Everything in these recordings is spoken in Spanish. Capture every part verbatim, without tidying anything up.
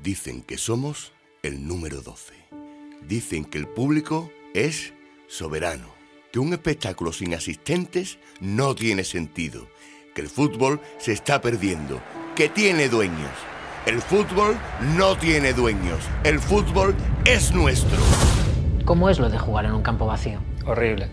Dicen que somos el número doce. Dicen que el público es soberano, que un espectáculo sin asistentes no tiene sentido, que el fútbol se está perdiendo, que tiene dueños. El fútbol no tiene dueños, el fútbol es nuestro. ¿Cómo es lo de jugar en un campo vacío? Horrible.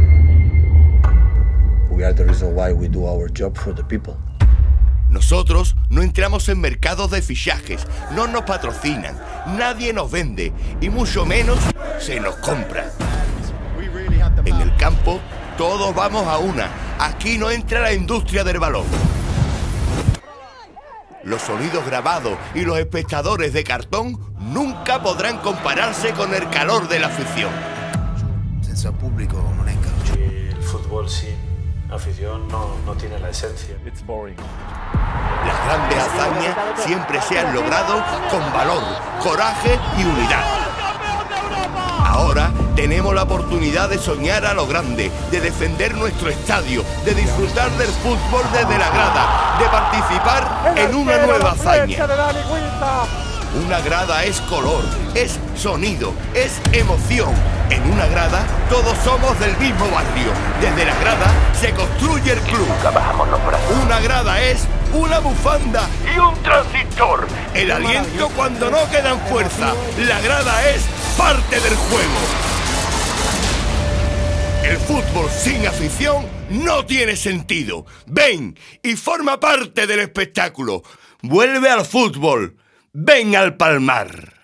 We are the reason why we do our job for the people. Nosotros no entramos en mercados de fichajes, no nos patrocinan, nadie nos vende y mucho menos se nos compra. En el campo todos vamos a una, aquí no entra la industria del balón. Los sonidos grabados y los espectadores de cartón nunca podrán compararse con el calor de la afición. Senza público non è calcio. El fútbol sin afición no, no tiene la esencia. It's boring. Las grandes hazañas siempre se han logrado con valor, coraje y unidad. Ahora tenemos la oportunidad de soñar a lo grande, de defender nuestro estadio, de disfrutar del fútbol desde la grada, de participar en una nueva hazaña. Una grada es color, es sonido, es emoción. En una grada todos somos del mismo barrio. Desde la grada se construye el club. Una grada es una bufanda y un transistor. El aliento cuando no quedan fuerza. La grada es parte del juego. El fútbol sin afición no tiene sentido. Ven y forma parte del espectáculo. Vuelve al fútbol. Ven al Palmar.